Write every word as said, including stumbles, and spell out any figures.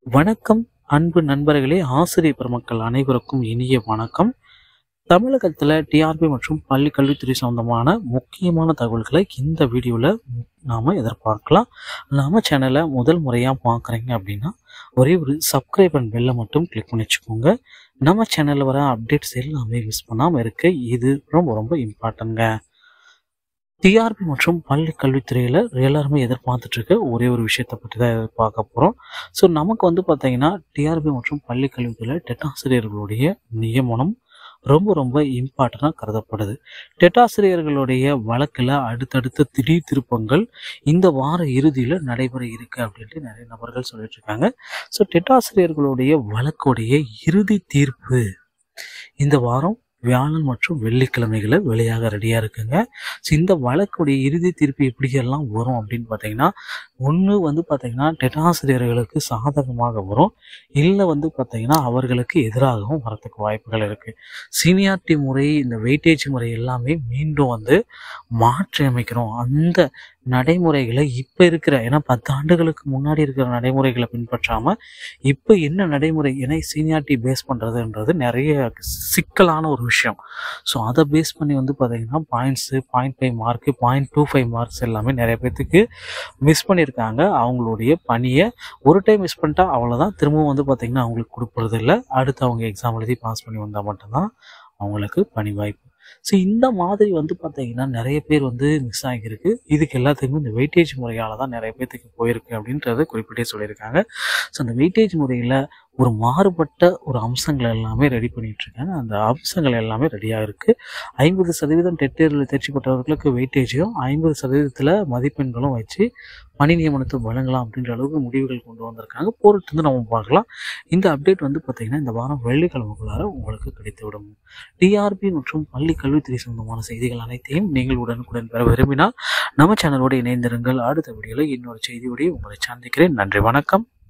வணக்கம் அன்பு நண்பர்களே, ஆசிரியர் பெருமக்கள் அனைவருக்கும் இனிய வணக்கம். தமிழகத்தில் டிஆர்பி மற்றும் பள்ளி கல்வித்துறை சொந்தமான முக்கியமான தகவல்களை இந்த வீடியோவில் நாம் எதிர்பார்க்கலாம். நம்ம சேனலை முதல் முறையாக பார்க்குறீங்க அப்படின்னா ஒரே ஒரு சப்ஸ்கிரைப் அண்ட் பெல்லை மட்டும் கிளிக் பண்ணி வச்சுக்கோங்க. நம்ம சேனலில் வர அப்டேட்ஸ் எல்லாமே மிஸ் பண்ணாமல் இருக்க இது ரொம்ப ரொம்ப இம்பார்ட்டன்ங்க. டிஆர்பி மற்றும் பள்ளி கல்வித்துறையில் எல்லாருமே எதிர்பார்த்துட்டு இருக்க ஒரே ஒரு விஷயத்தை பற்றி தான் பார்க்க போகிறோம். ஸோ நமக்கு வந்து பார்த்தீங்கன்னா டிஆர்பி மற்றும் பள்ளி கல்வித்துறையில் டெட்டாசிரியர்களுடைய நியமனம் ரொம்ப ரொம்ப இம்பார்ட்டண்டாக கருதப்படுது. டெட்டாசிரியர்களுடைய வழக்கில் அடுத்தடுத்த திடீர் திருப்பங்கள் இந்த வார இறுதியில் நடைபெற இருக்கு அப்படின்ட்டு நிறைய நபர்கள் சொல்லிட்டு இருக்காங்க. ஸோ டெட்டாசிரியர்களுடைய வழக்குடைய இறுதி தீர்ப்பு இந்த வாரம் வியாழன் மற்றும் வெள்ளிக்கிழமைகளை வெளியாக ரெடியாக இருக்குங்க. ஸோ இந்த வழக்குடைய இறுதி தீர்ப்பு எப்படியெல்லாம் வரும் அப்படின்னு பார்த்தீங்கன்னா, ஒன்று வந்து பார்த்தீங்கன்னா டெட்டாசிரியர்களுக்கு சாதகமாக வரும், இல்லை வந்து பார்த்தீங்கன்னா அவர்களுக்கு எதிராகவும் வரத்துக்கு வாய்ப்புகள் இருக்குது. சீனியாரிட்டி முறை, இந்த வெயிட்டேஜ் முறை எல்லாமே மீண்டும் வந்து மாற்றி அமைக்கிறோம். அந்த நடைமுறைகளை இப்போ இருக்கிற, ஏன்னா பத்து ஆண்டுகளுக்கு முன்னாடி இருக்கிற நடைமுறைகளை பின்பற்றாமல் இப்போ என்ன நடைமுறை, ஏன்னா சீனியாரிட்டி பேஸ் பண்ணுறதுன்றது நிறைய சிக்கலான ஒரு விஷயம். ஸோ அதை பேஸ் பண்ணி வந்து பார்த்தீங்கன்னா points point five mark point two five marks எல்லாமே நிறைய பேர்த்துக்கு மிஸ் பண்ணியிருக்காங்க. அவங்களுடைய பணியை ஒரு டைம் மிஸ் பண்ணிட்டா அவ்வளோதான், திரும்பவும் வந்து பார்த்திங்கன்னா அவங்களுக்கு கொடுப்பறது இல்லை. அடுத்து அவங்க எக்ஸாம் எழுதி பாஸ் பண்ணி வந்தால் மட்டும்தான் அவங்களுக்கு பணி வாய்ப்பு. ஸோ இந்த மாதிரி வந்து பார்த்தீங்கன்னா நிறைய பேர் வந்து மிஸ் ஆகியிருக்கு. இதுக்கு எல்லாத்துக்குமே இந்த வெயிட்டேஜ் முறையால் தான் நிறைய பேர்த்துக்கு போயிருக்கு அப்படின்றத குறிப்பிட்டே சொல்லியிருக்காங்க. ஸோ அந்த வெயிட்டேஜ் முறையில் ஒரு மாறுபட்ட ஒரு அம்சங்கள் எல்லாமே ரெடி பண்ணிட்டு இருக்காங்க. அந்த அம்சங்கள் எல்லாமே ரெடியாக இருக்குது. ஐம்பது சதவீதம் டெட் தேர்வில் தேர்ச்சி பெற்றவர்களுக்கு வெயிட்டேஜும் ஐம்பது சதவீதத்தில் மதிப்பெண்களும் வச்சு பணி நியமனத்தை வழங்கலாம் அப்படின்ற அளவுக்கு முடிவுகள் கொண்டு வந்திருக்காங்க. பொறுத்து வந்து நம்ம பார்க்கலாம். இந்த அப்டேட் வந்து பார்த்திங்கன்னா இந்த வாரம் வெள்ளிக்கிழமைக்குள்ளார உங்களுக்கு கிடைத்துவிடும். டிஆர்பி மற்றும் பள்ளி கல்வித்துறை சொந்தமான செய்திகள் அனைத்தையும் நீங்கள் உடனுக்குடன் பெற விரும்பினால் நம்ம சேனலோடு இணைந்திருங்கள். அடுத்த வீடியோவில் இன்னொரு செய்தியோடய உங்களை சந்திக்கிறேன். நன்றி, வணக்கம்.